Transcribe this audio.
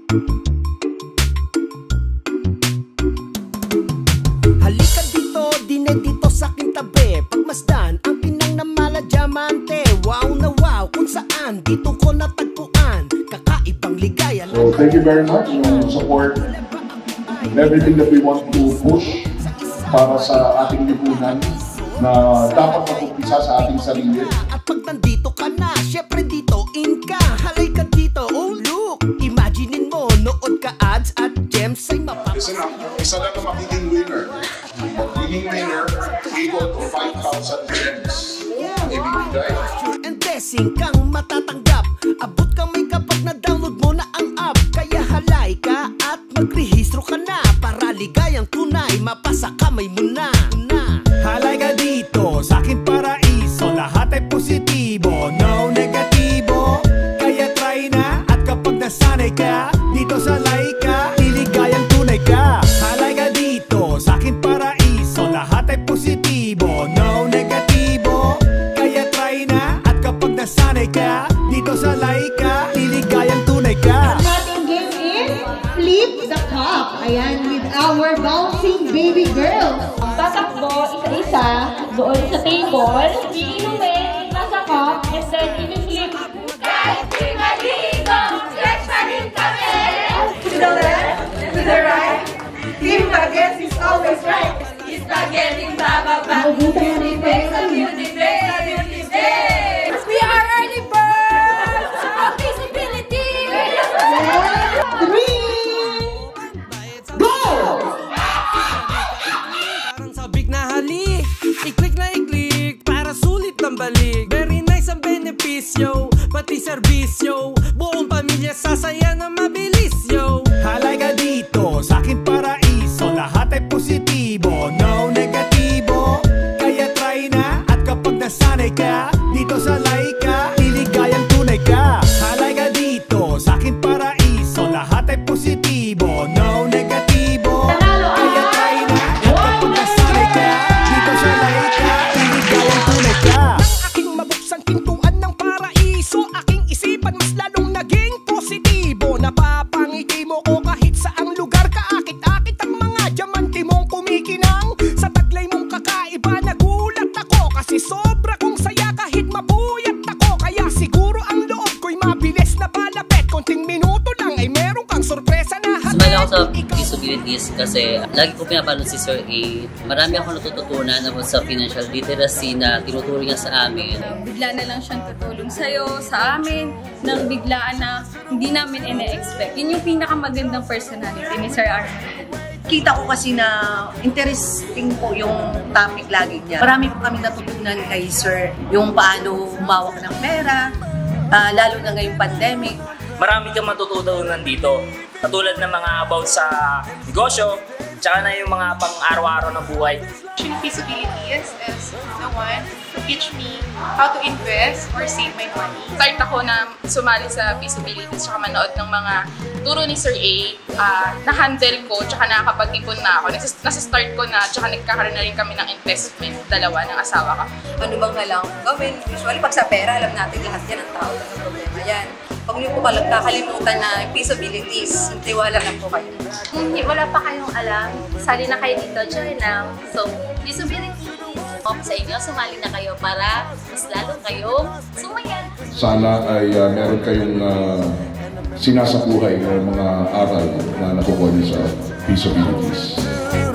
Halika dito, dine dito sa aking tabi. Pagmasdan ang pinang na mala diamante. Wow na wow, kung saan dito ko natagpuan kakaibang ligaya. So thank you very much for support and everything that we want to push para sa ating lipunan na dapat mag-umpisa sa ating sarili. At pag nandito ka na, syempre dito in ka. Halay ka dito, oh look, imaginein mo, nood ka ads at gems ay Listen up, isa lang ang magiging winner. Magiging winner equal to 5,000 gems. Ibibigay. And blessing kang matatanggap. Abot kamay kapag na-download mo na ang app. Kaya halay ka at magrehistro ka na para ligayang tunay, mapasa kamay mo na. Halay ka dito sa aking paraiso, lahat ay positibo, no negatibo. Kaya try na at kapag nasanay ka dito sa Laika, iligayang tunay ka. Halay ka dito sa aking paraiso, lahat ay positibo, no negatibo. Kaya try na at kapag nasanay ka dito sa Laika, iligayang tunay ka. Ang ating game is Flip the Cup. Ayan, with our bouncing baby girls. Tatakbo isa-isa doon sa table, iinumin, nasa cup, and then i-flip. Kahit di maligo, stretch pa rin kami! To the left, to the right, team that gets is always right. Is na getting bababa. Beauty day, sa beauty day, sa beauty day! We are early birds! Our visibility! 3, go! Parang sabik na halik, i-click na i-click para sulit ang balik. Very nice ang benepisyo, pati serbisyo, buong pamilya sasaya na mabilis yo. Halay ka dito sa aking paraiso, lahat ay positibo, no negatibo. Kaya try na at kapag nasanay ka dito sa Laika, iligayang tunay ka. Halay ka dito sa aking paraiso, lahat ay positibo, no negatibo. Kaya try na at kapag nasanay ka dito sa Laika, iligayang tunay ka. Nang aking mabuksang pintuan ng paraiso, aking isipan mas lalong naging positibo. Napapangiti mo ko kahit saang lugar, kaakit-akit ang mga diamante mong kumikinang. Sa taglay mong kakaiba nagulat ako, kasi sobra kong saya kahit mabuyat ako. Kaya siguro ang loob ko'y mabilis na palapit, konting minuto lang ay meron kang sorpresa na hatid. Sumali ako sa Disabilities kasi lagi ko pinapanood si Sir A. Marami akong natututunan about sa financial literacy na tinuturo niya sa amin. Bigla na lang siyang tutulong sa'yo, sa amin, nang biglaan na hindi namin ine-expect. Yun yung pinakamagandang personality ni Sir Arnold. Kita ko kasi na interesting po yung topic lagi niya. Marami po kami natutunan kay Sir, yung paano humawak ng pera, lalo na ngayong pandemic. Marami kang matututunan dito. Katulad ng mga about sa negosyo, tsaka na yung mga pang-araw-araw na buhay. Feasibilities is the one to teach me how to invest or save my money. Start ako na sumali sa feasibilities tsaka manood ng mga turo ni Sir A. Na-handle ko tsaka nakakapag-ipon na ako. Nasa-start ko na tsaka nagkakaroon na rin kami ng investment, dalawa ng asawa ko. Ano bang kailangan gawin? Usually pag sa pera, alam natin lahat yan ang tao, ang problema yan. Pag niyo po kakalimutan na feasibilities, tiwala lang po kayo. Wala pa kayong alam, sali na kayo dito, join now. So, feasibility sa inyo, sumali na kayo para mas lalo kayong sumaya. Sana ay meron kayong sinasabuhay ng mga aral na nakukuha sa Disabilities.